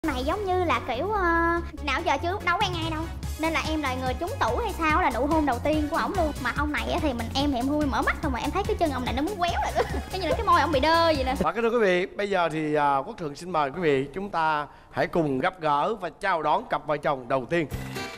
Này giống như là kiểu nào giờ chưa đâu quen ai đâu, nên là em là người trúng tủ hay sao, là nụ hôn đầu tiên của ổng luôn. Mà ông này thì em thì em vui mở mắt thôi mà em thấy cái chân ông này nó muốn quéo lại cái như là cái môi ổng bị đơ vậy nè. Và kính thưa quý vị, bây giờ thì Quốc Thượng xin mời quý vị chúng ta hãy cùng gặp gỡ và chào đón cặp vợ chồng đầu tiên.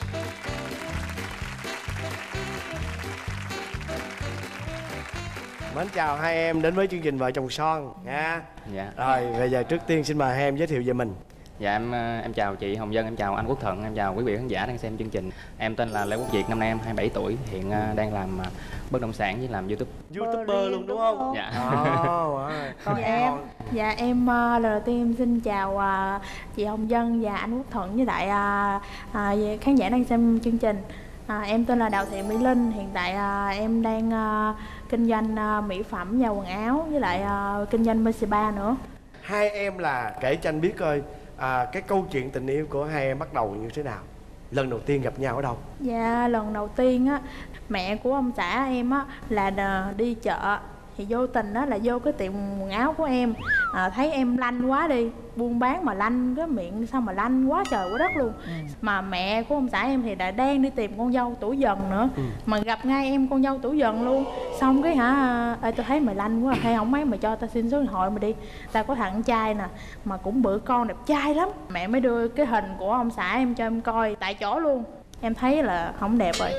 Mến chào hai em đến với chương trình Vợ Chồng Son nha. Dạ. Rồi bây giờ trước tiên xin mời hai em giới thiệu về mình. Dạ em chào chị Hồng Vân, em chào anh Quốc Thuận, em chào quý vị khán giả đang xem chương trình. Em tên là Lê Quốc Việt, năm nay em 27 tuổi, hiện đang làm bất động sản với làm YouTuber luôn đúng không? Dạ. Còn em? Dạ em lần đầu tiên em xin chào chị Hồng Vân và anh Quốc Thuận với lại khán giả đang xem chương trình. Em tên là Đào Thị Mỹ Linh, hiện tại em đang kinh doanh mỹ phẩm và quần áo với lại kinh doanh bên spa nữa. Hai em là kể cho anh biết coi cái câu chuyện tình yêu của hai em bắt đầu như thế nào? Lần đầu tiên gặp nhau ở đâu? Dạ lần đầu tiên á, mẹ của ông xã em á là đi chợ thì vô tình đó là vô cái tiệm quần áo của em, thấy em lanh quá đi, buôn bán mà lanh cái miệng sao mà lanh quá trời quá đất luôn. Mà mẹ của ông xã em thì đã đang đi tìm con dâu tuổi dần nữa, mà gặp ngay em con dâu tuổi dần luôn. Xong cái ê tôi thấy mày lanh quá, hay không mấy mày cho tao xin số điện thoại mày đi, tao có thằng trai nè mà cũng bự con đẹp trai lắm. Mẹ mới đưa cái hình của ông xã em cho em coi tại chỗ luôn. Em thấy là không đẹp rồi.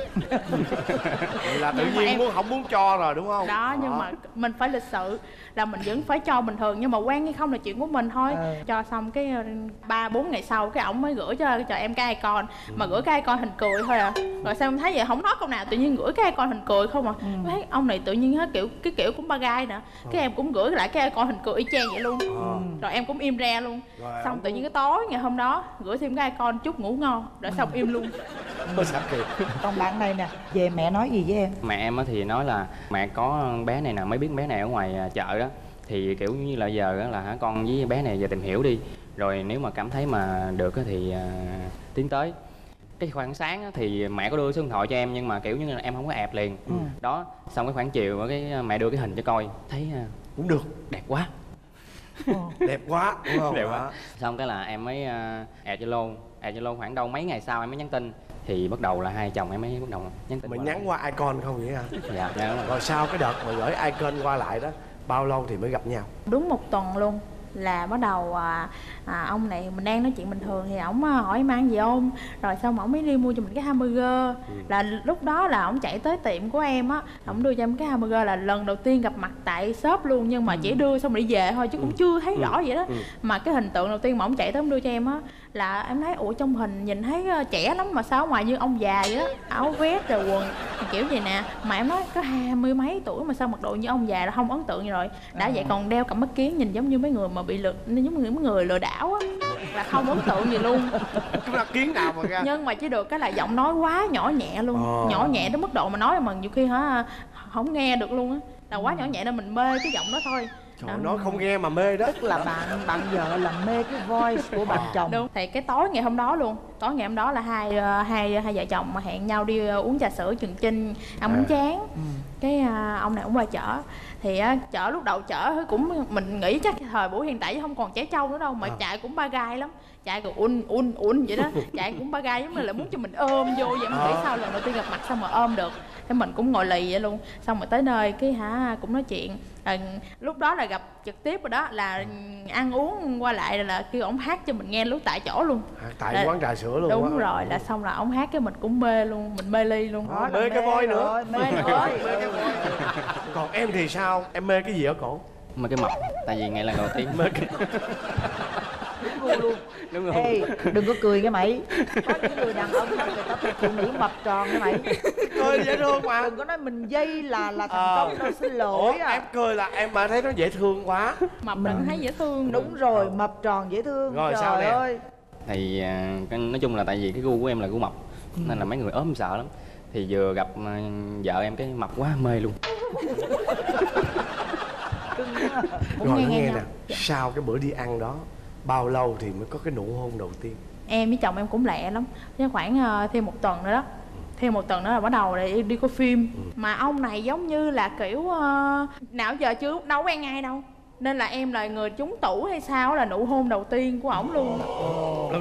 Là tự nhiên không muốn cho rồi đúng không? Đó, nhưng mà mình phải lịch sự, là mình vẫn phải cho bình thường, nhưng mà quen hay không là chuyện của mình thôi. Cho xong cái 3-4 ngày sau cái ổng mới gửi cho em cái icon, mà gửi cái icon hình cười thôi à. Rồi sao em thấy vậy, không nói câu nào, tự nhiên gửi cái icon hình cười không à. Thấy ông này tự nhiên hết cái kiểu cũng ba gai nè. Cái em cũng gửi lại cái icon hình cười y chang vậy luôn. Rồi em cũng im re luôn. Xong tự nhiên cái tối ngày hôm đó gửi thêm cái icon chúc ngủ ngon, rồi xong im luôn. Còn bạn này nè, về mẹ nói gì với em? Mẹ em thì nói là mẹ có bé này nè, mới biết bé này ở ngoài chợ đó, thì kiểu như là giờ là con với bé này về tìm hiểu đi, rồi nếu mà cảm thấy mà được thì tiến tới. Cái khoảng sáng thì mẹ có đưa số điện thoại cho em, nhưng mà kiểu như là em không có ẹp liền. Đó, xong cái khoảng chiều cái mẹ đưa cái hình cho coi, thấy cũng được, đẹp quá. Đẹp quá đúng không? Đẹp quá. Xong cái là em mới add Zalo khoảng đâu mấy ngày sau em mới nhắn tin, thì bắt đầu là hai chồng em mới bắt đầu nhắn tin. Mình nhắn qua icon không vậy hả? Dạ. Rồi sau cái đợt mà gửi icon qua lại đó, bao lâu thì mới gặp nhau? Đúng 1 tuần luôn là bắt đầu ông này mình đang nói chuyện bình thường thì ổng hỏi em ăn gì không, rồi xong ổng mới đi mua cho mình cái hamburger. Là lúc đó là ổng chạy tới tiệm của em á, ổng đưa cho em cái hamburger, là lần đầu tiên gặp mặt tại shop luôn, nhưng mà chỉ đưa xong rồi đi về thôi chứ cũng chưa thấy rõ vậy đó. Mà cái hình tượng đầu tiên mà ổng chạy tới ổng đưa cho em á, là em thấy ủa trong hình nhìn thấy trẻ lắm mà sao ở ngoài như ông già vậy đó, áo vest rồi quần kiểu gì nè, mà em nói có 20 mấy tuổi mà sao mặc đồ như ông già, là không ấn tượng gì rồi. Đã vậy còn đeo cặp mắt kiến nhìn giống như mấy người mà bị giống như mấy người lừa đảo á, là không ấn tượng gì luôn. Cái mắt kiến nào mà ra? Nhưng mà chỉ được cái là giọng nói quá nhỏ nhẹ luôn, nhỏ nhẹ đến mức độ mà nói mà nhiều khi không nghe được luôn á, là quá nhỏ nhẹ nên mình mê cái giọng đó thôi. Trời, nói không nghe mà mê đó. Tức là bạn vợ là mê cái voice của bạn chồng. Đúng. Thì cái tối ngày hôm đó luôn, tối ngày hôm đó là hai vợ chồng mà hẹn nhau đi uống trà sữa Trường Chinh, ăn bánh tráng. Cái ông này cũng qua chợ, thì chợ lúc đầu chợ cũng mình nghĩ chắc thời buổi hiện tại không còn trẻ trâu nữa đâu, mà chạy cũng ba gai lắm, chạy còn un vậy đó, chạy cũng ba gai giống như là muốn cho mình ôm vô vậy. Mình nghĩ sao lần đầu tiên gặp mặt sao mà ôm được, thế mình cũng ngồi lì vậy luôn. Xong rồi tới nơi cái cũng nói chuyện. Lúc đó là gặp trực tiếp rồi đó, là ăn uống qua lại là kêu ổng hát cho mình nghe lúc tại chỗ luôn, tại quán trà sữa luôn. Đúng rồi, là xong là ổng hát cái mình cũng mê luôn, mình mê ly luôn. Mê cái voi nữa. Mê nữa. Còn em thì sao, em mê cái gì ở cổ? Mê cái mập, tại vì ngày lần đầu tiên mê cái luôn. Đúng rồi. Ê, đừng có cười cái mày. Có những người đàn ông người ta thích phụ nữ mập tròn cái mày. Cười dễ thương mà. Đừng có nói mình dây là thành công đâu, xin lỗi. Em cười là em mà thấy nó dễ thương quá. Mập đừng thấy dễ thương. Đúng rồi, mập tròn dễ thương. Rồi trời sao nè? ơi. Thì nói chung là tại vì cái gu của em là gu mập, nên là mấy người ốm sợ lắm. Thì vừa gặp vợ em cái mập quá mê luôn. Rồi nghe nè, sau cái bữa đi ăn đó bao lâu thì mới có cái nụ hôn đầu tiên? Em với chồng em cũng lẹ lắm, chứ khoảng thêm 1 tuần nữa đó. Thêm 1 tuần nữa là bắt đầu để đi coi phim. Mà ông này giống như là kiểu nào giờ chưa đâu quen ai đâu, nên là em là người trúng tủ hay sao, là nụ hôn đầu tiên của ổng luôn.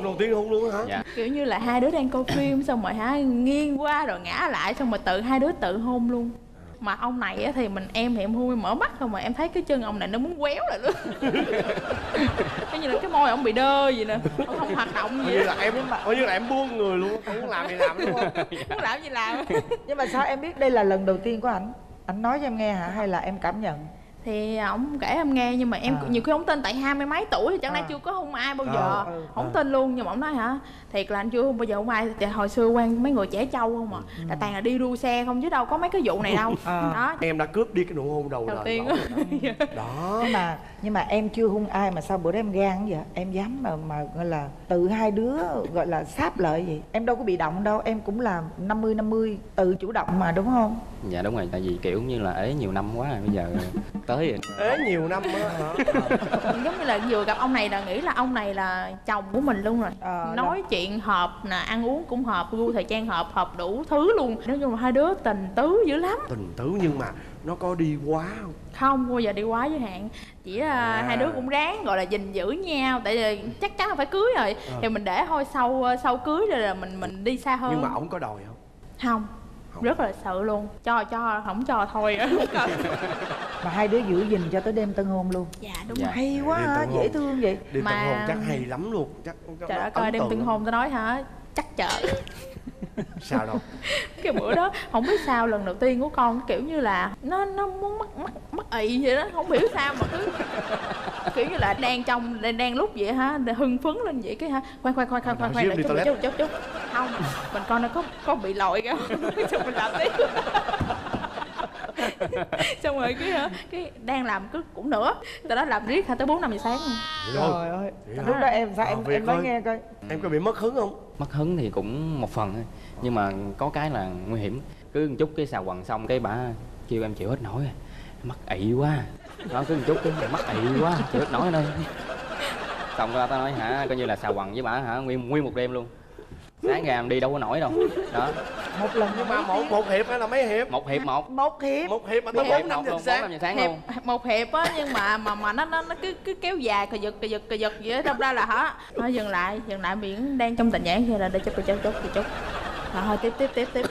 đầu tiên hôn luôn hả? Dạ. Kiểu như là hai đứa đang coi phim xong rồi nghiêng qua rồi ngã lại xong rồi hai đứa tự hôn luôn. Mà ông này á thì em thì em hôn em mở mắt không mà em thấy cái chân ông này nó muốn quéo lại luôn. Cái như là cái môi ông bị đơ gì nè, ông không hoạt động gì. Coi như là em buông người luôn, không muốn làm gì làm đúng không? Muốn làm gì làm. Nhưng mà sao em biết đây là lần đầu tiên của ảnh? Ảnh nói cho em nghe hả hay là em cảm nhận? Thì ổng kể em nghe nhưng mà em nhiều khi không tin, tại 20 mấy tuổi thì chẳng lẽ chưa có hôn ai bao giờ. Không tin luôn. Nhưng mà ổng nói hả, thiệt là anh chưa hôn bao giờ hôn ai. Thì hồi xưa quen mấy người trẻ trâu không à, là toàn là đi đua xe không chứ đâu có mấy cái vụ này đâu. Đó. Em đã cướp đi cái nụ hôn đầu đời tiên đó. Nhưng mà em chưa hôn ai mà sao bữa đó em gan vậy? Em dám mà gọi là tự hai đứa gọi là sáp lại vậy? Em đâu có bị động đâu, em cũng là 50-50 tự chủ động mà đúng không? Dạ đúng rồi, tại vì kiểu như là ế nhiều năm quá rồi bây giờ tới rồi. Ế nhiều năm á hả? Giống như là vừa gặp ông này là nghĩ là ông này là chồng của mình luôn rồi. Nói chuyện hợp nè, ăn uống cũng hợp, gu thời trang hợp đủ thứ luôn. Nói chung là hai đứa tình tứ dữ lắm. Tình tứ nhưng mà nó có đi quá không? Không bao giờ đi quá giới hạn. Chỉ là hai đứa cũng ráng gọi là gìn giữ nhau. Tại vì chắc chắn là phải cưới rồi. Thì mình để thôi sau cưới rồi là mình đi xa hơn. Nhưng mà ổng có đòi không? Không. Rất là sợ luôn. Cho không cho thôi. Mà hai đứa giữ gìn cho tới đêm tân hôn luôn. Dạ đúng rồi. Hay quá hả, dễ thương vậy. Đêm tân hôn chắc hay lắm luôn. Chắc trời ơi, coi đêm tân hôn tao nói hả, chắc chở. Sao đâu? Cái bữa đó không biết sao lần đầu tiên của con kiểu như là nó muốn mắc ị vậy đó, không hiểu sao mà cứ kiểu như là đang lúc vậy hả, hưng phấn lên vậy cái hả, khoan lại chút không, mình coi nó có bị lội không. Xong mình làm tiếp. Xong rồi cái đang làm cứ cũng nữa, từ đó làm riết tới 4-5 giờ sáng. Trời ơi, lúc đó em sao em nói nghe coi. Em có bị mất hứng không? Mất hứng thì cũng một phần thôi, nhưng mà có cái là nguy hiểm. Cứ một chút cái xào quần xong cái bả kêu em chịu hết nổi, mắc ị quá. Nó cứ một chút cái mắc ị quá, chịu hết nổi đây. Xong ra tao nói hả, coi như là xào quần với bả hả, nguyên một đêm luôn. Sáng ra em đi đâu có nổi đâu. Đó. Một lần nhưng mà một hiệp hay là mấy hiệp? Một hiệp. Một hiệp mà tới 4-5 giờ sáng luôn. Một hiệp á, nhưng mà nó cứ kéo dài cờ giật vậy đó. Đâm ra là hả, thôi dừng lại miễn đang trong tình trạng kia là để chút. Rồi thôi tiếp.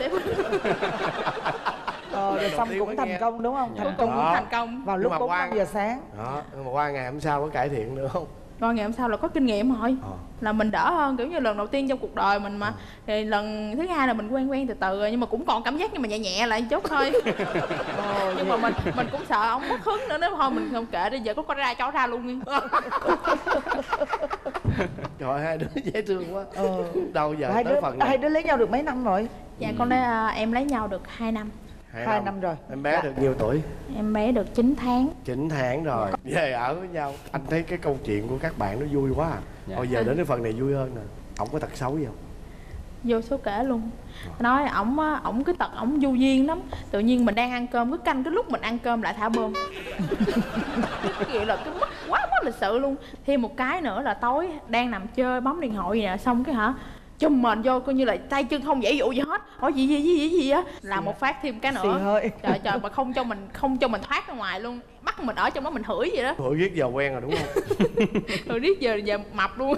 Rồi xong cũng thành công đúng không? Thành công cũng thành công. Vào lúc 4-5 giờ sáng. Đó, nhưng mà qua ngày hôm sau có cải thiện nữa không? Rồi ngày hôm sau là có kinh nghiệm rồi. Là mình đỡ hơn, kiểu như lần đầu tiên trong cuộc đời mình mà. Thì lần thứ hai là mình quen từ từ rồi, nhưng mà cũng còn cảm giác nhưng mà nhẹ lại chút thôi. Nhưng mà mình cũng sợ ông mất hứng nữa, nếu thôi mình không kệ đi, giờ có ra cho ra luôn đi. Trời, hai đứa dễ thương quá. Đâu giờ tới phần hai đứa lấy nhau được mấy năm rồi? Dạ con em lấy nhau được 2 năm. 2 năm rồi. Em bé được nhiêu tuổi? Em bé được 9 tháng. 9 tháng rồi. Về ở với nhau. Anh thấy cái câu chuyện của các bạn nó vui quá à. Bây giờ đến cái phần này vui hơn nè. Ổng có tật xấu gì không? Vô số kể luôn. Nói ổng cái tật ổng vô duyên lắm. Tự nhiên mình đang ăn cơm, cứ canh cái lúc mình ăn cơm lại thả bơm. Cái kiểu là cái mất lịch sự luôn. Thêm một cái nữa là tối đang nằm chơi bấm điện thoại nè, xong cái hả chùm mình vô coi như là tay chân không dễ dụ gì hết, hỏi gì á, làm một phát thêm cái nữa. Trời mà không cho mình thoát ra ngoài luôn, bắt mình ở trong đó mình hửi vậy đó. Hửi riết giờ quen rồi đúng không? Rồi riết giờ mập luôn.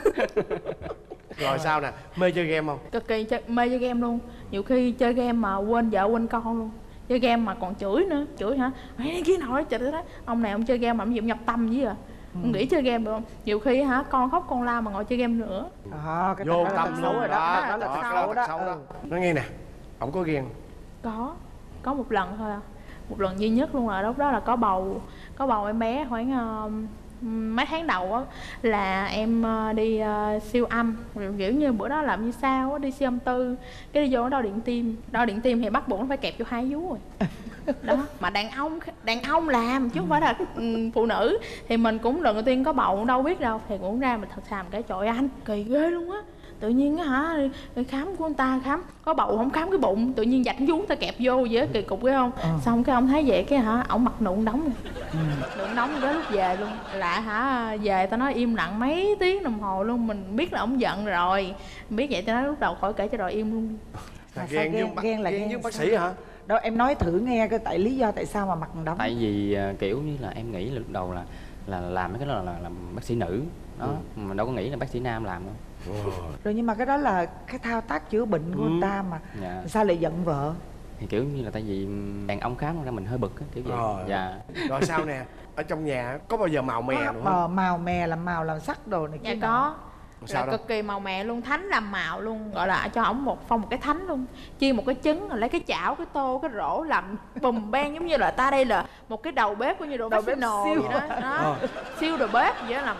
Rồi sao nè, mê chơi game không? Cực kỳ mê chơi game luôn. Nhiều khi chơi game mà quên vợ quên con luôn. Chơi game mà còn chửi nữa. Chửi hả? Cái nổi trời ơi, ông này ông chơi game mà ông gì nhập tâm với à. Ông nghĩ chơi game được không? Nhiều khi hả con khóc con la mà ngồi chơi game nữa. Cái vô tâm luôn rồi đó. Đó là xấu đó. Nói nghe nè, ổng có ghen? Có một lần thôi à. Một lần duy nhất luôn là lúc đó là có bầu em bé khoảng mấy tháng đầu á, là em đi siêu âm, kiểu như bữa đó làm như sao á, đi siêu âm tư, cái đi vô đo điện tim thì bắt buộc nó phải kẹp vô 2 vú rồi. Đó, mà đàn ông làm chứ không phải là phụ nữ. Thì mình cũng lần đầu tiên có bầu đâu biết đâu, thì cũng ra mình thật xàm cái trời anh kỳ ghê luôn á. Tự nhiên á hả, khám của anh ta khám có bầu không khám cái bụng, tự nhiên dạch vú ta kẹp vô vậy á, kỳ cục ghê không? Xong cái ông thấy vậy cái hả, ổng mặc nụn đóng nụn đóng tới lúc về luôn. Lạ hả, về tao nói im lặng mấy tiếng đồng hồ luôn, mình biết là ổng giận rồi, biết vậy tao nói lúc đầu khỏi kể cho rồi im luôn. Ghen với bác sĩ hả? Đâu em nói thử nghe coi, tại lý do tại sao mà mặc đóng. Tại vì kiểu như là em nghĩ lúc đầu là làm mấy cái đó là làm bác sĩ nữ đó, mà đâu có nghĩ là bác sĩ nam làm đâu. Rồi nhưng mà cái đó là cái thao tác chữa bệnh của người ta mà. Dạ. Sao lại giận vợ? Thì kiểu như là tại vì đàn ông khám ra mình hơi bực á, kiểu vậy. Dạ. Rồi sao nè, ở trong nhà có bao giờ màu mè nữa không? Màu mè làm màu làm sắc đồ này Dạ kia. có. Sao Là đâu? cực kỳ màu mè luôn, thánh làm màu luôn, gọi là cho ổng một cái thánh luôn. Chia một cái trứng rồi lấy cái chảo, cái tô, cái rổ làm bùm beng, giống như là ta đây là một cái đầu bếp, coi như đầu bếp nồi siêu. vậy đó. Siêu đầu bếp vậy đó, làm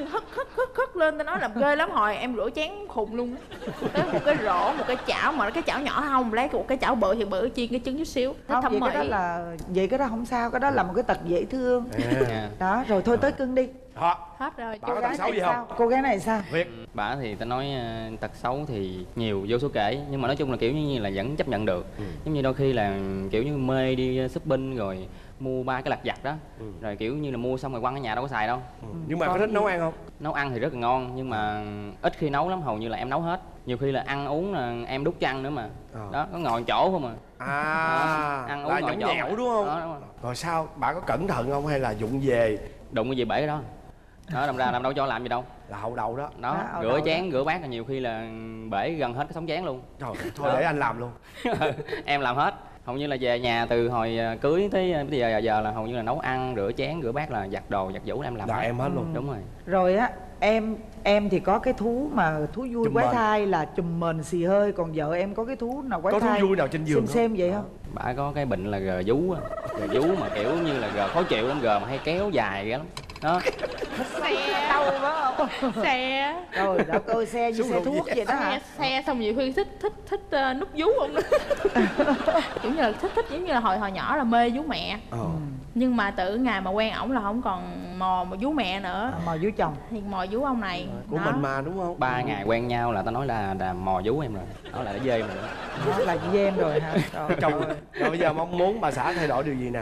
hất lên, ta nói làm ghê lắm. Hồi em rửa chén khùng luôn. Tới một cái rổ, một cái chảo, mà cái chảo nhỏ không, lấy một cái chảo bự thì bự, chiên cái trứng chút xíu. Không, vậy cái đó là vậy, cái đó không sao, cái đó là một cái tật dễ thương. Đó, rồi thôi tới cưng đi. Hết rồi. Bà có tật xấu gì không? Cô gái này sao? Việt. Bà thì ta nói tật xấu thì nhiều vô số kể, nhưng mà nói chung là kiểu như là vẫn chấp nhận được. Giống như đôi khi là kiểu như mê đi shopping rồi mua 3 cái lặt vặt đó, rồi kiểu như là mua xong rồi quăng ở nhà đâu có xài đâu. Nhưng mà có thích nấu ăn không? Nấu ăn thì rất là ngon, nhưng mà ít khi nấu lắm, hầu như là em nấu hết. Nhiều khi là ăn uống là em đút cho ăn nữa mà. Đó, có ngồi chỗ không à. Ăn uống ngồi chỗ nhẽo đúng không? Đúng rồi. Rồi sao, bà có cẩn thận không hay là vụng về? Đụng cái gì bể đó. Đó, đâm ra làm đâu cho làm gì đâu. Là hậu đầu đó. Đó, rửa chén, rửa bát là nhiều khi là bể gần hết cái sống chén luôn. Trời, thôi để anh làm luôn. Em làm hết. Hầu như là về nhà từ hồi cưới tới bây giờ là hầu như là nấu ăn, rửa chén, rửa bát là giặt đồ, giặt giũ là em làm Là hết. em hết luôn. Đúng rồi. Rồi á, em thì có cái thú mà thú vui Chùm quái mền. thai là chùm mền xì hơi, còn vợ em có cái thú nào quái Có thai? thú vui nào trên giường xem vậy không? Bà có cái bệnh là gờ vú á. Gờ vú mà kiểu như là gờ khó chịu lắm, gờ mà hay kéo dài lắm. Đó. Xe Đau phải không? xe Rồi đó, coi xe như xe thuốc vậy đó hả? xe xong nhiều khi thích nút vú không đó. Kiểu như là thích giống như là hồi nhỏ là mê vú mẹ. Nhưng mà từ ngày mà quen ổng là không còn mò vú mẹ nữa, Mò vú chồng. thì mò vú ông này Của đó. mình mà đúng không? 3 ngày quen nhau là tao nói là mò vú em rồi. Đó là đã dê em rồi. Đó là chị em rồi hả? Trời Chồng ơi. rồi bây giờ mong muốn bà xã thay đổi điều gì nè?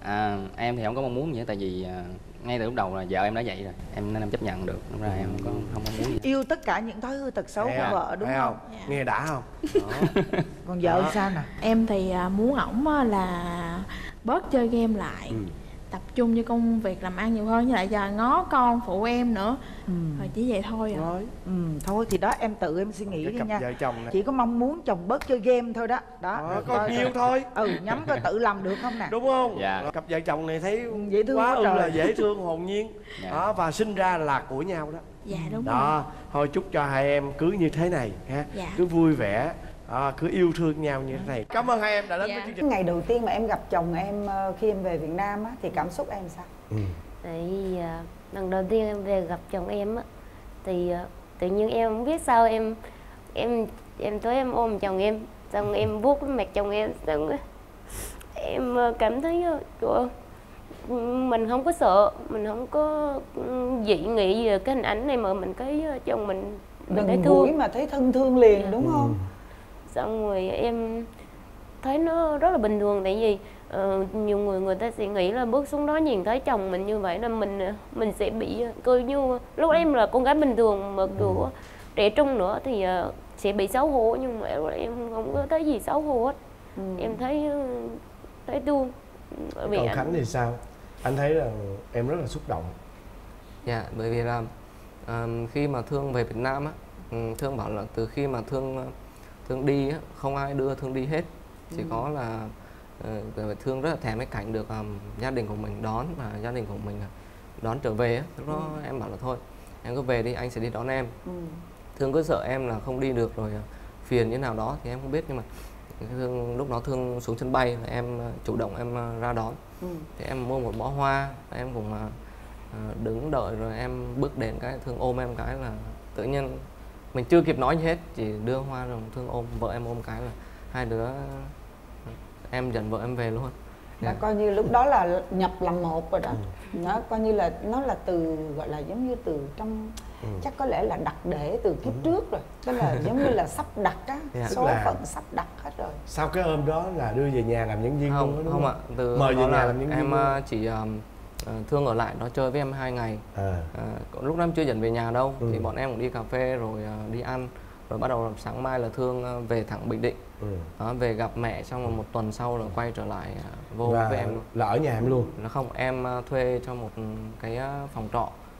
Em thì không có mong muốn gì hết, tại vì ngay từ lúc đầu là vợ em đã vậy rồi, nên em chấp nhận được, đúng ra em không mong muốn gì. Yêu tất cả những thói hư tật xấu Thấy của không? vợ đúng Thấy không? Dạ. Nghe đã không? Đó. Còn vợ sao nè? Em thì muốn ổng là bớt chơi game lại, tập trung cho công việc làm ăn nhiều hơn, với lại giờ ngó con phụ em nữa. Rồi chỉ vậy thôi à. Nói Thôi thì đó, em tự em suy nghĩ cái đi cặp nha. vợ chồng này. Chỉ có mong muốn chồng bớt chơi game thôi đó. Đó. Có nhiêu thôi. Nhắm coi tự làm được không nè. Đúng không? Dạ. Cặp vợ chồng này thấy Dễ thương quá quá trời. là dễ thương hồn nhiên. Dạ. Đó, và sinh ra là của nhau đó. Dạ đúng rồi. Đó, thôi chúc cho hai em cứ như thế này ha. Dạ. Cứ vui vẻ, cứ yêu thương nhau như thế này. Cảm ơn hai em đã đến Dạ. với chương trình. Ngày đầu tiên mà em gặp chồng em khi em về Việt Nam á, thì cảm xúc em sao? Tại vì lần đầu tiên em về gặp chồng em á, thì tự nhiên em không biết sao em tới em ôm chồng em, xong em vuốt cái mặt chồng em, xong em cảm thấy mình không có sợ, mình không có dị nghị về cái hình ảnh này, mà mình thấy chồng mình thấy Gần thương. gũi mà thấy thân thương liền đúng không? Xong rồi em thấy nó rất là bình thường, tại vì nhiều người ta sẽ nghĩ là bước xuống đó nhìn thấy chồng mình như vậy là mình sẽ bị coi như lúc đó em là con gái bình thường mà kiểu trẻ trung nữa thì sẽ bị xấu hổ, nhưng mà em không có thấy gì xấu hổ hết. Em thấy thương. Còn Khánh thì sao? Anh thấy là em rất là xúc động. Dạ, bởi vì là khi mà Thương về Việt Nam á, Thương bảo là từ khi mà Thương đi á, không ai đưa Thương đi hết, chỉ có là Thương rất là thèm cái cảnh được gia đình của mình đón, và gia đình của mình đón trở về á. Lúc đó em bảo là thôi em cứ về đi, anh sẽ đi đón em. Thương cứ sợ em là không đi được rồi phiền như nào đó thì em không biết, nhưng mà Thương lúc đó Thương xuống sân bay là em chủ động em ra đón. Thì em mua một bó hoa, em cũng đứng đợi, rồi em bước đến cái Thương ôm em cái là tự nhiên mình chưa kịp nói gì hết, chỉ đưa hoa rồi Thương ôm vợ em, ôm cái là hai đứa em dẫn vợ em về luôn. Là coi như lúc đó là nhập làm một rồi đó. Nó coi như là nó là từ gọi là giống như từ trong chắc có lẽ là đặt để từ kiếp trước rồi, tức là giống như là sắp đặt á, số phận sắp đặt hết rồi. Sau cái hôm đó là đưa về nhà làm nhân viên luôn đó, đúng không ạ, từ mời về đó nhà là làm nhân viên em luôn. chỉ Thương ở lại đó chơi với em 2 ngày. Lúc đó em chưa dẫn về nhà đâu, thì bọn em cũng đi cà phê rồi đi ăn, rồi bắt đầu sáng mai là Thương về thẳng Bình Định. Về gặp mẹ, xong rồi 1 tuần sau là quay trở lại vô với em luôn. Là ở nhà em luôn? Là không, em thuê cho một cái phòng trọ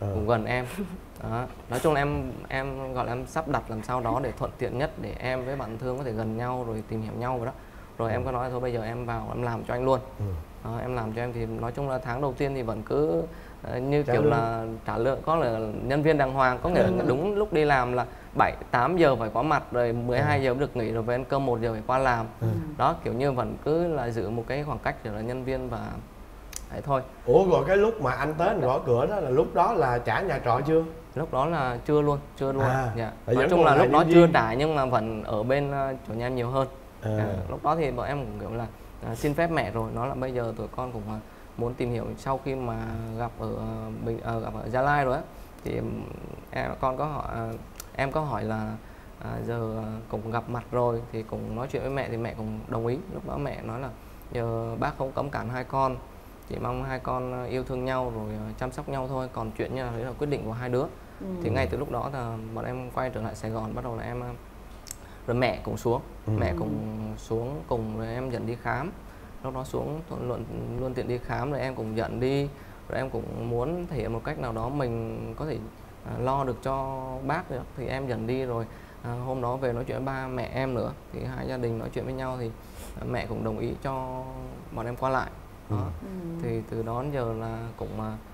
cũng gần em. Đó. Nói chung là em gọi là em sắp đặt làm sao đó để thuận tiện nhất để em với bạn Thương có thể gần nhau rồi tìm hiểu nhau rồi đó. Rồi em có nói thôi bây giờ em vào em làm cho anh luôn. Đó, em làm cho em thì nói chung là tháng đầu tiên thì vẫn cứ như kiểu là trả lương, có là nhân viên đàng hoàng, có nghĩa là đúng lúc đi làm là 7-8 giờ phải có mặt, rồi 12 giờ mới được nghỉ, rồi về ăn cơm 1 giờ phải qua làm. Đó, kiểu như vẫn cứ là giữ một cái khoảng cách giữa là nhân viên và đấy thôi. Ủa rồi cái lúc mà anh tới anh gõ cửa đó là lúc đó là trả nhà trọ chưa? Lúc đó là chưa luôn. Dạ. Nói chung là lúc đó chưa trả nhưng mà vẫn ở bên chỗ nhà em nhiều hơn. Lúc đó thì bọn em cũng kiểu là xin phép mẹ rồi, nói là bây giờ tụi con cũng muốn tìm hiểu sau khi mà gặp ở Gia Lai rồi á, thì em có hỏi là giờ cũng gặp mặt rồi thì cũng nói chuyện với mẹ, thì mẹ cũng đồng ý. Lúc đó mẹ nói là giờ bác không cấm cản hai con, chỉ mong hai con yêu thương nhau rồi chăm sóc nhau thôi, còn chuyện như là đấy là quyết định của hai đứa. Thì ngay từ lúc đó là bọn em quay trở lại Sài Gòn, bắt đầu là em rồi mẹ cũng xuống, mẹ cũng xuống cùng rồi em dẫn đi khám. Lúc đó xuống luôn tiện đi khám, rồi em cũng dẫn đi, rồi em cũng muốn thể hiện một cách nào đó mình có thể lo được cho bác nữa, thì em dẫn đi. Rồi hôm đó về nói chuyện với ba mẹ em nữa, thì hai gia đình nói chuyện với nhau thì mẹ cũng đồng ý cho bọn em qua lại. Đó. Thì từ đó đến giờ là cũng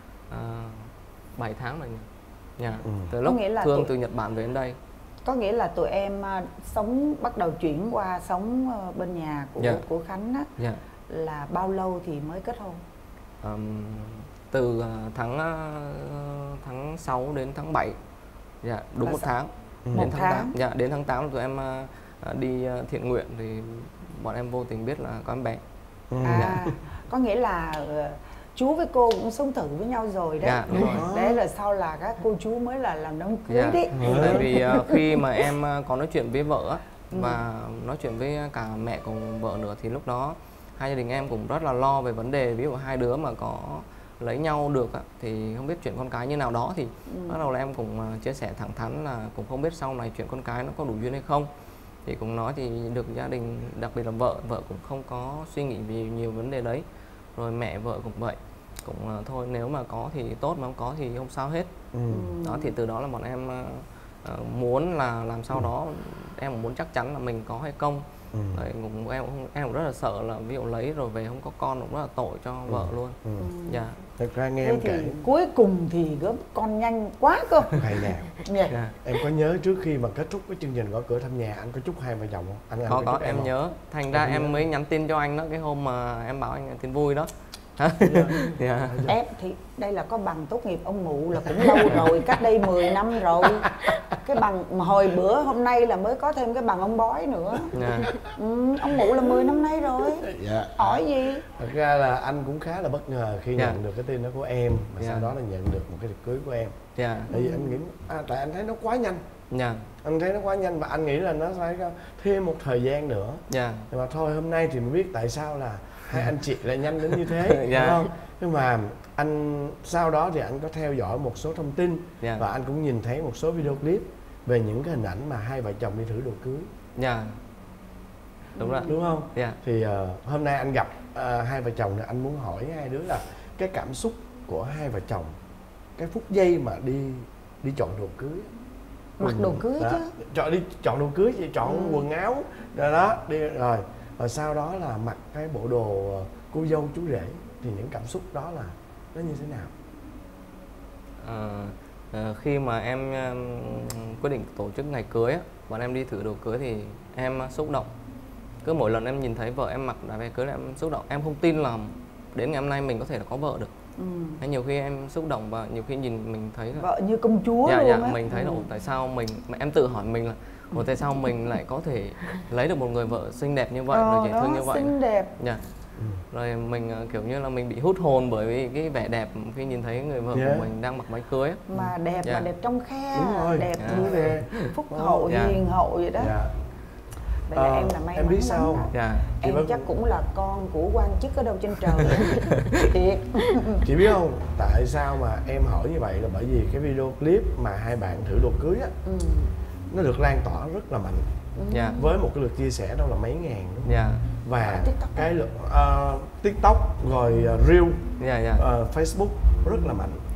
7 tháng rồi nhỉ. Từ lúc Thương từ Nhật Bản về đến đây. Có nghĩa là tụi em bắt đầu chuyển qua sống bên nhà của Khánh á, là bao lâu thì mới kết hôn? Từ tháng 6 đến tháng 7. Dạ, đúng một tháng. Đến tháng 8. Dạ, đến tháng 8 tụi em đi thiện nguyện thì bọn em vô tình biết là có em bé. Có nghĩa là chú với cô cũng sống thử với nhau rồi đấy. Đúng rồi. Đấy là sau là các cô chú mới là làm đám cưới đấy. Tại vì khi mà em có nói chuyện với vợ và nói chuyện với cả mẹ cùng vợ nữa, thì lúc đó hai gia đình em cũng rất là lo về vấn đề ví dụ hai đứa mà có lấy nhau được thì không biết chuyện con cái như nào đó, thì bắt đầu là em cũng chia sẻ thẳng thắn là cũng không biết sau này chuyện con cái nó có đủ duyên hay không. Thì cũng nói thì được gia đình, đặc biệt là vợ cũng không có suy nghĩ về nhiều vấn đề đấy. Rồi mẹ vợ cũng vậy, cũng thôi nếu mà có thì tốt, mà không có thì không sao hết. Đó, thì từ đó là bọn em muốn là làm sao đó em cũng muốn chắc chắn là mình có hay không. Em cũng rất là sợ là ví dụ lấy rồi về không có con cũng rất là tội cho vợ luôn. Thật ra nghe thế em thì kể cuối cùng thì gớm con nhanh quá cơ. hay nè. Em có nhớ trước khi mà kết thúc cái chương trình gõ cửa thăm nhà anh có chúc hai vợ chồng không? Anh có em nhớ. Thành ra em mới nhắn tin cho anh đó, cái hôm mà em bảo anh tin vui đó. Em thì đây là có bằng tốt nghiệp ông Mụ là cũng lâu rồi, cách đây 10 năm rồi. Cái bằng mà hồi bữa hôm nay là mới có thêm cái bằng ông Bói nữa. Ông Mụ là 10 năm nay rồi. Hỏi gì? Thật ra là anh cũng khá là bất ngờ khi nhận được cái tin đó của em, mà sau đó là nhận được một cái tiệc cưới của em. Tại vì anh nghĩ tại anh thấy nó quá nhanh. Anh thấy nó quá nhanh và anh nghĩ là nó phải thêm một thời gian nữa. Nhưng mà thôi hôm nay thì mới biết tại sao là hai anh chị lại nhanh đến như thế, đúng không? Nhưng mà anh sau đó thì anh có theo dõi một số thông tin và anh cũng nhìn thấy một số video clip về những cái hình ảnh mà hai vợ chồng đi thử đồ cưới. Đúng rồi. Đúng không? Thì hôm nay anh gặp hai vợ chồng này, anh muốn hỏi hai đứa là cái cảm xúc của hai vợ chồng cái phút giây mà đi chọn đồ cưới. Mặc đồ cưới đó. Chứ chọn đồ cưới thì chọn quần áo rồi đó đi rồi sau đó là mặc cái bộ đồ cô dâu chú rể, thì những cảm xúc đó là nó như thế nào? Khi mà em quyết định tổ chức ngày cưới bọn em đi thử đồ cưới thì em xúc động. Cứ mỗi lần em nhìn thấy vợ em mặc váy cưới là em xúc động. Em không tin là đến ngày hôm nay mình có thể là có vợ được. Nhiều khi em xúc động và nhiều khi nhìn mình thấy là vợ như công chúa luôn á. Mình thấy là tại sao em tự hỏi mình là tại sao mình lại có thể lấy được một người vợ xinh đẹp như vậy, rồi dễ thương như vậy. Xinh đẹp. Rồi mình kiểu như là mình bị hút hồn bởi vì cái vẻ đẹp khi nhìn thấy người vợ của mình đang mặc váy cưới. Mà đẹp mà đẹp trong khe, đẹp phúc Đúng. hậu, hiền hậu vậy đó. Vậy là em là may em mắn biết sao lắm. Em chắc cũng là con của quan chức ở đâu trên trời. Thiệt. Chị biết không, tại sao mà em hỏi như vậy là bởi vì cái video clip mà hai bạn thử đồ cưới á, nó được lan tỏa rất là mạnh. Với một cái lượt chia sẻ đâu là mấy ngàn đúng không? Và cái lượt TikTok rồi Reel, Facebook rất là mạnh.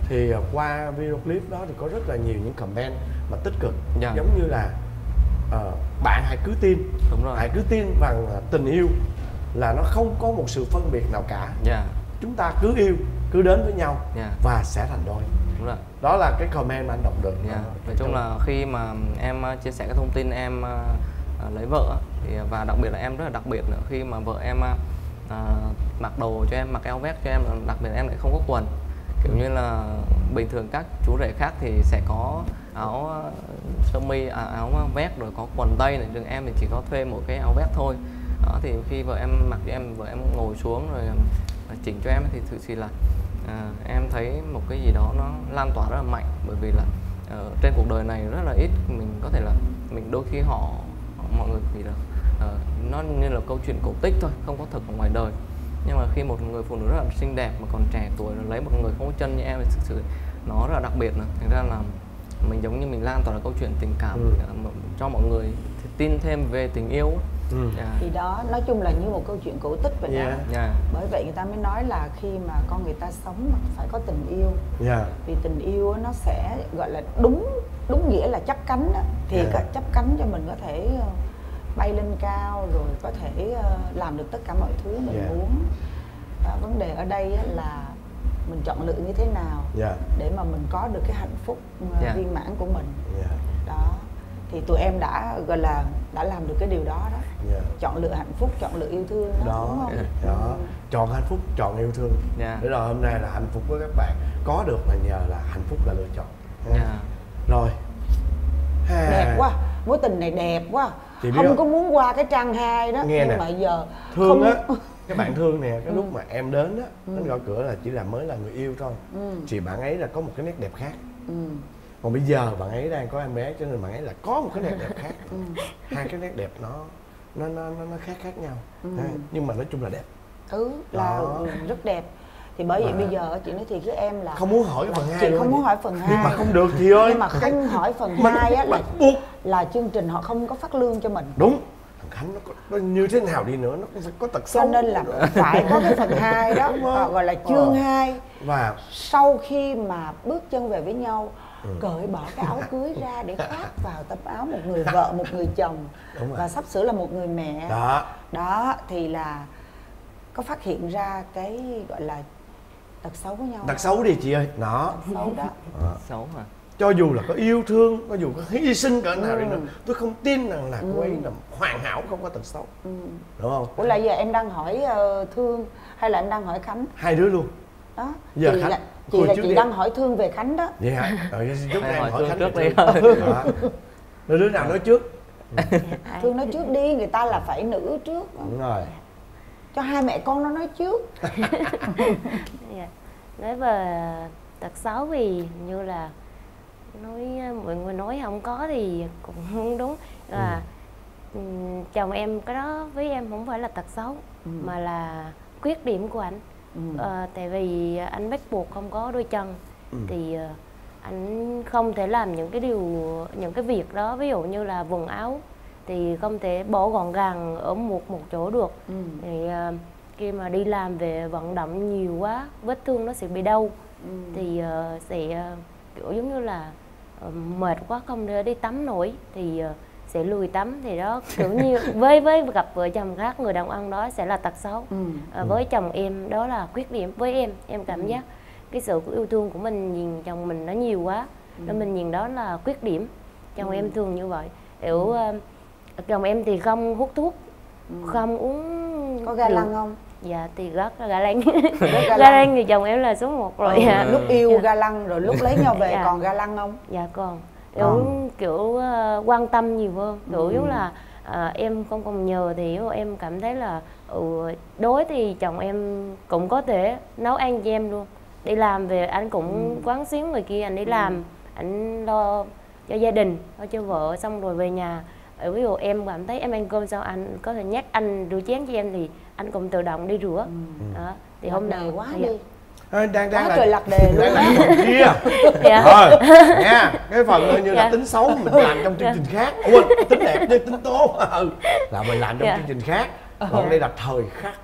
thì qua video clip đó thì có rất là nhiều những comment mà tích cực, giống như là bạn hãy cứ tin, hãy cứ tin rằng tình yêu là nó không có một sự phân biệt nào cả. Chúng ta cứ yêu, cứ đến với nhau và sẽ thành đôi. Đúng rồi. Đó là cái comment mà anh đọc được. Nói chung là khi mà em chia sẻ cái thông tin em lấy vợ thì, và đặc biệt là em rất là đặc biệt nữa, khi mà vợ em mặc đồ cho em, mặc áo vest cho em, đặc biệt là em lại không có quần. Kiểu như là bình thường các chú rể khác thì sẽ có áo sơ mi, áo vest rồi có quần tây này, nhưng em thì chỉ có thuê một cái áo vest thôi. Đó, thì khi vợ em mặc cho em, vợ em ngồi xuống rồi chỉnh cho em thì thực sự là em thấy một cái gì đó nó lan tỏa rất là mạnh, bởi vì là trên cuộc đời này rất là ít mình có thể là mình đôi khi mọi người nghĩ là nó như là câu chuyện cổ tích thôi, không có thật ở ngoài đời. Nhưng mà khi một người phụ nữ rất là xinh đẹp mà còn trẻ tuổi rồi lấy một người không có chân như em thì thực sự nó rất là đặc biệt nữa. Thành ra là mình giống như mình lan tỏa câu chuyện tình cảm cho mọi người tin thêm về tình yêu. Thì đó, nói chung là như một câu chuyện cổ tích vậy đó. Bởi vậy người ta mới nói là khi mà con người ta sống mà phải có tình yêu. Vì tình yêu nó sẽ gọi là đúng nghĩa là chắp cánh đó. Thì chắp cánh cho mình có thể bay lên cao, rồi có thể làm được tất cả mọi thứ mình muốn. Và vấn đề ở đây là mình chọn lựa như thế nào để mà mình có được cái hạnh phúc viên mãn của mình. Đó, thì tụi em đã gọi là đã làm được cái điều đó đó. Chọn lựa hạnh phúc, chọn lựa yêu thương đó, đúng không? Đó, chọn hạnh phúc, chọn yêu thương. Để rồi hôm nay là hạnh phúc với các bạn có được là nhờ là hạnh phúc là lựa chọn. Rồi. Đẹp quá, mối tình này đẹp quá. Không có muốn qua cái trang 2 đó. Nghe nhưng mà giờ thương không... á. Các bạn thương nè, cái lúc mà em đến á, đến gõ cửa là chỉ là mới là người yêu thôi. Thì bạn ấy là có một cái nét đẹp khác. Còn bây giờ bạn ấy đang có em bé cho nên bạn ấy là có một cái nét đẹp khác. Hai cái nét đẹp nó khác nhau. Nhưng mà nói chung là đẹp. Là rất đẹp. Thì bởi vậy bây giờ chị nói thiệt với em là không muốn hỏi phần 2 chị không muốn hỏi phần 2. Nhưng mà không được chị ơi. Nhưng mà không hỏi phần 2 á là chương trình họ không có phát lương cho mình. Đúng. Thằng Khánh nó như thế nào đi nữa nó cũng phải có tật xấu. Cho nên là phải có cái phần 2 đó, gọi là chương 2. Và sau khi mà bước chân về với nhau, cởi bỏ cái áo cưới ra để khoác vào tấm áo một người vợ, một người chồng và sắp sửa là một người mẹ. Đó thì là có phát hiện ra cái gọi là tật xấu của nhau. Tật xấu đi chị ơi. Đó. Tật xấu đó. Xấu hả? Cho dù là có yêu thương, có dù có hy sinh cỡ nào đi nữa, tôi không tin rằng là cô ấy là hoàn hảo, không có tật xấu. Đúng không? Ủa là giờ em đang hỏi Thương hay là em đang hỏi Khánh? Hai đứa luôn. Đó. Giờ chị Khánh, là chị đang hỏi Thương về Khánh đó. Vậy hả? Rồi trước em hỏi Khánh trước đi. Rồi đứa nào nói trước? Thương nói trước đi, người ta là phải nữ trước. Đúng rồi. Cho hai mẹ con nó nói trước. Nói về tật xấu thì như là mọi người nói không có thì cũng không đúng. Là chồng em cái đó với em không phải là tật xấu mà là khuyết điểm của anh. Tại vì anh bắt buộc không có đôi chân thì anh không thể làm những cái việc đó, ví dụ như là quần áo thì không thể bỏ gọn gàng ở một chỗ được. Thì khi mà đi làm về vận động nhiều quá, vết thương nó sẽ bị đau. Thì sẽ kiểu giống như là mệt quá không thể đi tắm nổi thì sẽ lười tắm. Thì đó kiểu như với gặp vợ chồng khác, người đàn ông đó sẽ là tật xấu. Với chồng em đó là khuyết điểm. Với em cảm giác cái sự yêu thương của mình nhìn chồng mình nó nhiều quá, nên mình nhìn đó là khuyết điểm. Chồng em thường như vậy. Kiểu chồng em thì không hút thuốc, không uống. Có ga lăng không? Dạ thì rất là ga lăng. Ga lăng thì chồng em là số 1 rồi. Lúc yêu ga lăng rồi lúc lấy nhau về còn ga lăng không? Dạ còn. Kiểu quan tâm nhiều hơn. Kiểu giống là em không còn nhờ thì em cảm thấy là đối thì chồng em cũng có thể nấu ăn cho em luôn. Đi làm về anh cũng quán xuyến người kia, anh đi làm, anh lo cho gia đình, lo cho vợ, xong rồi về nhà. Ví dụ em cảm thấy em ăn cơm xong anh có thể nhắc anh rửa chén cho em thì anh cũng tự động đi rửa. Đó. Thì hôm nào quá đi. Đang trời lạc đề luôn đó. Kia. Rồi, nha. Cái phần như là tính xấu mình làm trong chương trình khác. Ủa, tính đẹp chứ tính tốt. Là mình làm trong chương trình khác. Còn đây là thời khắc.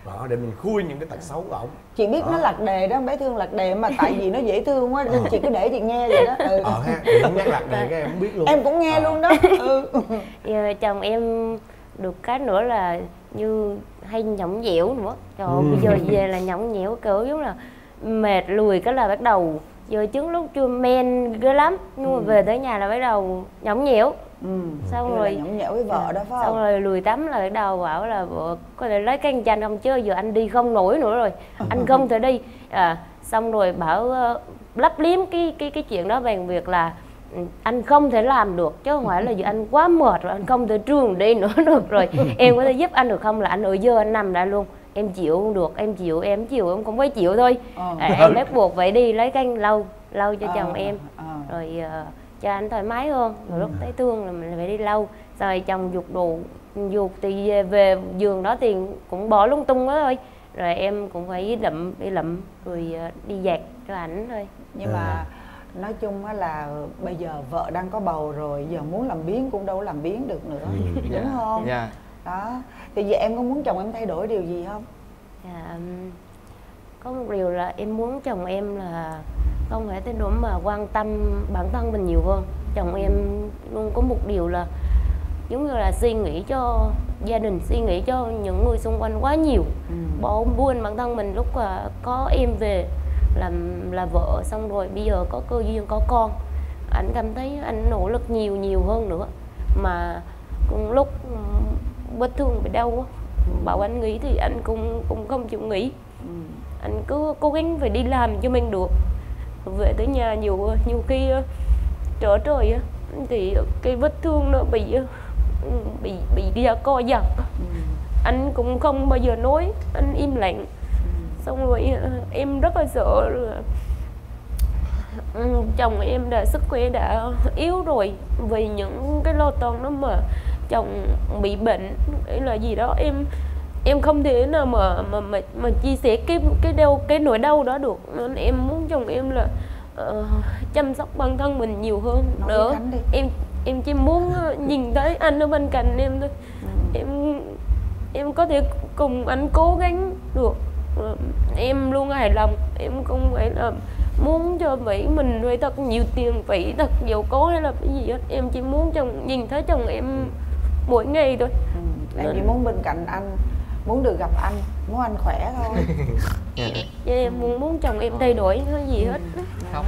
đó, để mình khui những cái tật xấu của ổng. Chị biết nó lạc đề đó, bé Thương lạc đề mà tại vì nó dễ thương quá nên chị cứ để chị nghe vậy đó. Ha, không nhắc lạc đề cái em không biết luôn. Em cũng nghe luôn đó. Giờ chồng em được cái nữa là như hay nhõng nhẽo nữa. Trời ơi, bây giờ về là nhõng nhẽo kiểu giống là mệt lùi cái là bắt đầu giờ trứng lúc chưa men ghê lắm, nhưng mà về tới nhà là bắt đầu nhõng nhẽo. Xong rồi nhõng nhẽo với vợ đó phải không? Xong rồi lùi tắm là bắt đầu bảo là vợ có thể lấy cái chanh không chứ giờ anh đi không nổi nữa rồi, anh không thể đi. Xong rồi bảo lấp liếm cái chuyện đó bằng việc là anh không thể làm được chứ không phải là giờ anh quá mệt rồi, anh không thể trường đi nữa được rồi. Em có thể giúp anh được không, là anh ở dơ anh nằm lại luôn. Em chịu không được, em chịu em không phải chịu thôi. Em bắt buộc phải đi lấy canh lau cho chồng em rồi cho anh thoải mái hơn. Rồi lúc thấy thương là mình phải đi lau. Rồi chồng giục thì về giường đó thì cũng bỏ lung tung đó thôi. Rồi em cũng phải đi lụm rồi đi giặt cho ảnh thôi. Nhưng mà nói chung là bây giờ vợ đang có bầu rồi, giờ muốn làm biếng cũng đâu có làm biếng được nữa, đúng không? Đó, thì giờ em có muốn chồng em thay đổi điều gì không? Có một điều là em muốn chồng em là không phải thay đổi mà quan tâm bản thân mình nhiều hơn. Chồng em luôn có một điều là giống như là suy nghĩ cho gia đình, suy nghĩ cho những người xung quanh quá nhiều, bỏ buồn bản thân mình. Lúc có em về là vợ, xong rồi bây giờ có cơ duyên có con, anh cảm thấy anh nỗ lực nhiều hơn nữa. Mà lúc vết thương bị đau bảo anh nghỉ thì anh cũng không chịu nghỉ. Anh cứ cố gắng phải đi làm cho mình được. Về tới nhà nhiều khi trở trời thì cái vết thương nó bị ra co giật. Anh cũng không bao giờ nói, anh im lặng. Xong rồi em rất là sợ là chồng em sức khỏe đã yếu rồi, vì những cái lo toan đó mà chồng bị bệnh hay là gì đó, em không thể nào mà chia sẻ cái nỗi đau đó được. Nên em muốn chồng em là chăm sóc bản thân mình nhiều hơn nữa. Em chỉ muốn nhìn thấy anh ở bên cạnh em thôi. Em có thể cùng anh cố gắng được. Em luôn hài lòng, em không phải là muốn cho vậy mình phải thật nhiều tiền, phải thật giàu có hay là cái gì hết. Em chỉ muốn nhìn thấy chồng em mỗi ngày thôi. Em chỉ muốn bên cạnh anh, muốn được gặp anh, muốn anh khỏe thôi. Em muốn chồng em thay đổi cái gì hết. Khóc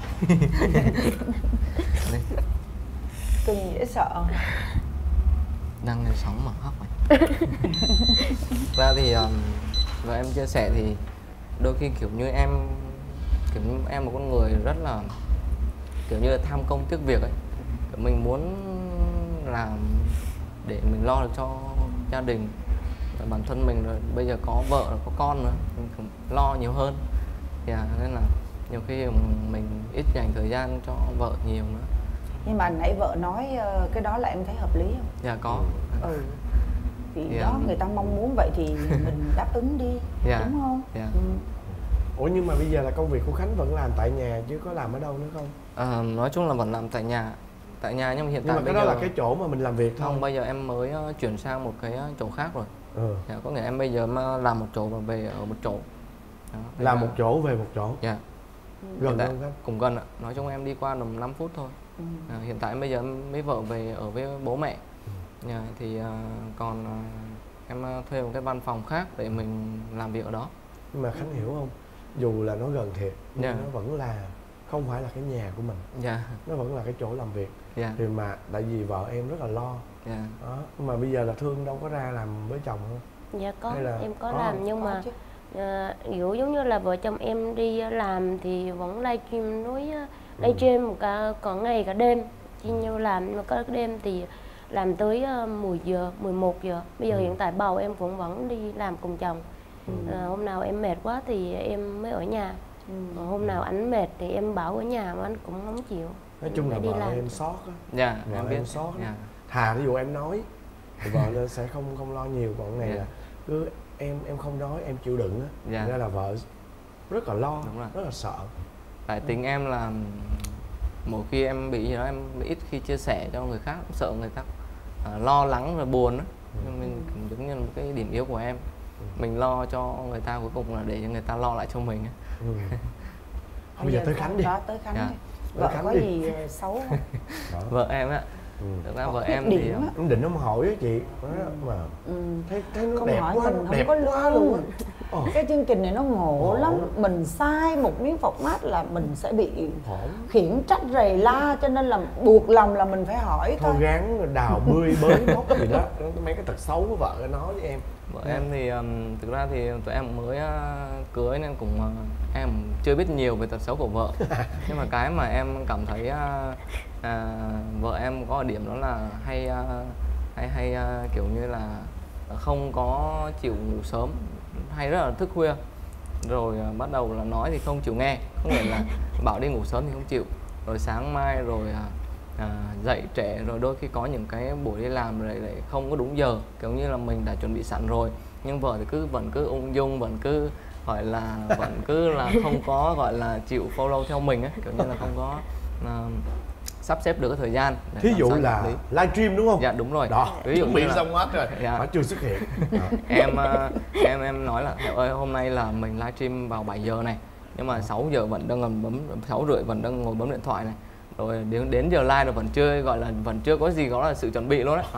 Cưng dễ sợ. Đang lên sóng mà khóc vậy. Ra thì và em chia sẻ thì đôi khi kiểu như em một con người rất là kiểu như là tham công tiếc việc ấy. Kiểu mình muốn làm để mình lo được cho gia đình và bản thân mình, rồi bây giờ có vợ có con nữa mình cũng lo nhiều hơn. Nên là nhiều khi mình ít dành thời gian cho vợ nhiều nữa. Nhưng mà nãy vợ nói cái đó là em thấy hợp lý không? Dạ có. Thì đó người ta mong muốn vậy thì mình đáp ứng đi, đúng không? Ủa nhưng mà bây giờ là công việc của Khánh vẫn làm tại nhà chứ có làm ở đâu nữa không? Nói chung là vẫn làm tại nhà nhưng mà hiện tại bây giờ... đó là cái chỗ mà mình làm việc thôi. Không, bây giờ em mới chuyển sang một cái chỗ khác rồi. Có nghĩa em bây giờ mà làm một chỗ và về ở một chỗ. Làm một chỗ về một chỗ. Gần không Khánh? Cũng gần ạ. Nói chung em đi qua tầm 5 phút thôi. Hiện tại bây giờ em mới vợ về ở với bố mẹ. Thì còn em thuê một cái văn phòng khác để mình làm việc ở đó. Nhưng mà Khánh hiểu không? Dù là nó gần thiệt nhưng nó vẫn là không phải là cái nhà của mình. Nó vẫn là cái chỗ làm việc. Thì mà tại vì vợ em rất là lo. Đó. Nhưng mà bây giờ là Thương đâu có ra làm với chồng không? Dạ có, em có làm nhưng mà kiểu giống như là vợ chồng em đi làm thì vẫn livestream livestream cả ngày cả đêm, chia nhau làm. Nhưng mà có đêm thì làm tới 10 giờ, 11 giờ. Bây giờ hiện tại bầu em cũng vẫn đi làm cùng chồng. Hôm nào em mệt quá thì em mới ở nhà. Hôm nào anh mệt thì em bảo ở nhà mà anh cũng không chịu. Nói chung là vợ em sót á. Vợ em sót. Thà ví dụ em nói thì vợ nó sẽ không lo nhiều, còn này là cứ em không nói, em chịu đựng á. Nên là vợ rất là lo, rất là sợ. Tại tính em là mỗi khi em bị gì đó em ít khi chia sẻ cho người khác, sợ người ta lo lắng rồi buồn á. Mình giống như một cái điểm yếu của em. mình lo cho người ta, cuối cùng là để cho người ta lo lại cho mình. Bây giờ tới Khánh đi. Đó, tới Khánh đi. Vợ có gì xấu không? Vợ em á, thực ra vợ em thì em định không hỏi á chị mà thấy nó không đẹp hỏi quá, mình đẹp không có quá luôn á. Cái chương trình này nó ngộ lắm, mình sai một miếng format là mình sẽ bị khiển trách rầy la, cho nên là buộc lòng là mình phải hỏi thôi. Gắng đào bươi bới móc gì đó, mấy cái tật xấu của vợ nói với em. Vợ em thì thực ra thì tụi em mới cưới nên cũng em chưa biết nhiều về tật xấu của vợ. Nhưng mà cái mà em cảm thấy vợ em có điểm đó là hay kiểu như là không có chịu ngủ sớm, hay rất là thức khuya, rồi bắt đầu là nói thì không chịu nghe, không nghĩa là bảo đi ngủ sớm thì không chịu, rồi sáng mai rồi dậy trễ, rồi đôi khi có những cái buổi đi làm rồi lại không có đúng giờ, kiểu như là mình đã chuẩn bị sẵn rồi nhưng vợ thì vẫn cứ ung dung, vẫn cứ không có gọi là chịu follow theo mình ấy, kiểu như là không có sắp xếp được cái thời gian. Thí dụ là livestream đúng không? Dạ đúng rồi. Đó, ví dụ bị xong hết rồi, mà chưa xuất hiện. Em nói là ơi hôm nay là mình livestream vào 7 giờ này, nhưng mà 6 giờ vẫn đang ngồi bấm, 6 rưỡi vẫn đang ngồi bấm điện thoại này, rồi đến giờ live rồi vẫn chưa có gì là sự chuẩn bị luôn đấy.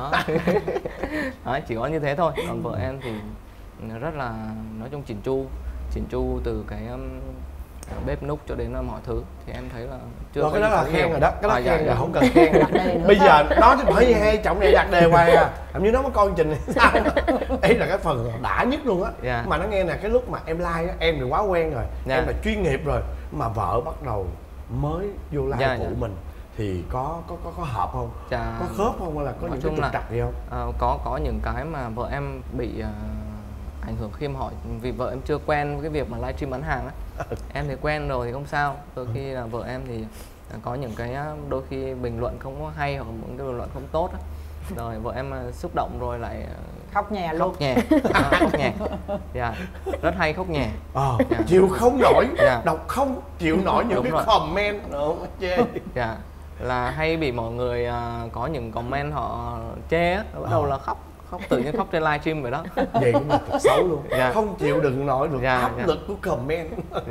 Đó, chỉ có như thế thôi. Còn vợ em thì rất là nói chung chỉn chu từ cái bếp núc cho đến mọi thứ, thì em thấy là chưa có cái đó là khen rồi đó, cái đó khen rồi, không cần khen. Bây giờ nói chứ bởi vì hai chồng này đặt đề hoài à, làm như nó có con trình này sao. Ấy là cái phần đã nhất luôn á. Mà nó nghe là cái lúc mà em like á, em thì quá quen rồi, em là chuyên nghiệp rồi, mà vợ bắt đầu mới vô like của mình thì có hợp không? Có khớp không, hay là có những cái trục trặc gì không? Có những cái mà vợ em bị ảnh hưởng khi mà hỏi, vì vợ em chưa quen với cái việc mà livestream bán hàng á. Em thì quen rồi thì không sao. Đôi khi là vợ em thì có những cái đôi khi bình luận không có hay, hoặc những cái bình luận không tốt á, rồi vợ em xúc động rồi lại khóc nhè luôn. Khóc nhè. Rất hay khóc nhè. Chịu không nổi, đọc không chịu nổi những cái comment chê. Là hay bị mọi người có những comment họ chê á, bắt đầu là khóc tự nhiên khóc trên livestream vậy đó. Vậy cũng là thật xấu luôn. Không chịu đựng nổi được áp lực của comment.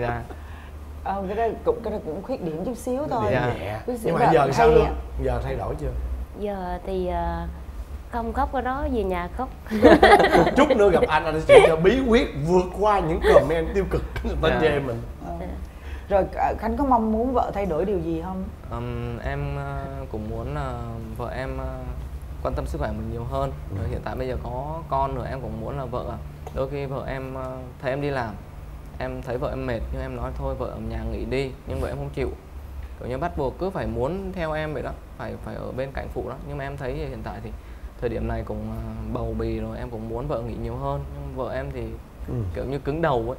Cái đó cũng khuyết điểm chút xíu thôi. Nhưng mà giờ sao luôn? Giờ thay đổi chưa? Giờ thì không khóc, ở đó về nhà khóc. Chút nữa gặp anh sẽ cho bí quyết vượt qua những comment tiêu cực người ta chê mình. Rồi Khánh có mong muốn vợ thay đổi điều gì không? Em cũng muốn vợ em quan tâm sức khỏe mình nhiều hơn. Rồi hiện tại bây giờ có con rồi, em cũng muốn là vợ, đôi khi vợ em thấy em đi làm, em thấy vợ em mệt nhưng em nói thôi vợ ở nhà nghỉ đi, nhưng vợ em không chịu, kiểu như bắt buộc cứ phải muốn theo em vậy đó, phải ở bên cạnh phụ đó. Nhưng mà em thấy hiện tại thì thời điểm này cũng bầu bì rồi, em cũng muốn vợ nghỉ nhiều hơn, nhưng vợ em thì kiểu như cứng đầu ấy,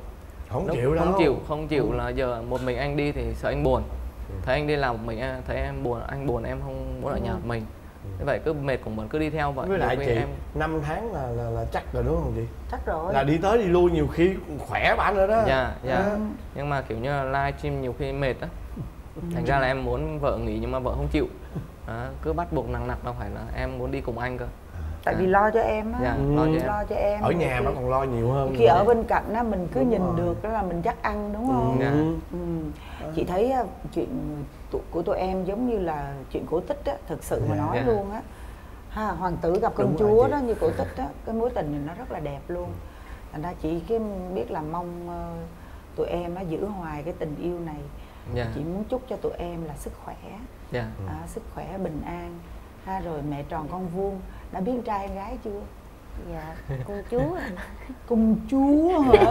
không chịu là giờ một mình anh đi thì sợ anh buồn, thấy anh đi làm một mình thấy em buồn, anh buồn em không muốn ở nhà một mình. Như vậy cứ mệt cũng vẫn cứ đi theo vậy. Với lại chị em 5 tháng là chắc rồi đúng không chị? Chắc rồi. Là đi tới đi lui nhiều khi khỏe bạn nữa đó. Nhưng mà kiểu như là livestream nhiều khi mệt á, thành ra là em muốn vợ nghỉ nhưng mà vợ không chịu. Cứ bắt buộc nặng đâu phải là em muốn đi cùng anh cơ. Tại vì lo cho em á, lo cho em. Ở nhà nó còn lo nhiều hơn. Khi ở bên cạnh á, mình cứ nhìn được đó là mình chắc ăn đúng không? Chị thấy chuyện của tụi em giống như là chuyện cổ tích á, thực sự mà nói luôn á. Hoàng tử gặp công chúa đó, như cổ tích á, cái mối tình này nó rất là đẹp luôn. Thành ra chị biết là mong tụi em nó giữ hoài cái tình yêu này. Chị muốn chúc cho tụi em là sức khỏe, sức khỏe bình an. Rồi mẹ tròn con vuông, đã biết trai hay gái chưa? Dạ, công chúa. Công chúa hả?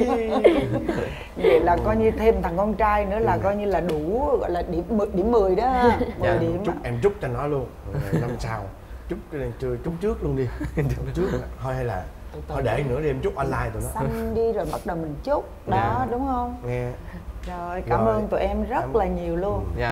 Vậy là coi như thêm thằng con trai nữa là coi như là đủ, gọi là điểm 10 đó. 10 điểm. Em chúc cho nó luôn. Năm sau chúc trước luôn đi. Chúc trước thôi, hay là thôi để nữa đi em chúc online tụi nó. Xong đi rồi bắt đầu mình chúc đó, đúng không? Nghe. Rồi cảm ơn tụi em rất là nhiều luôn.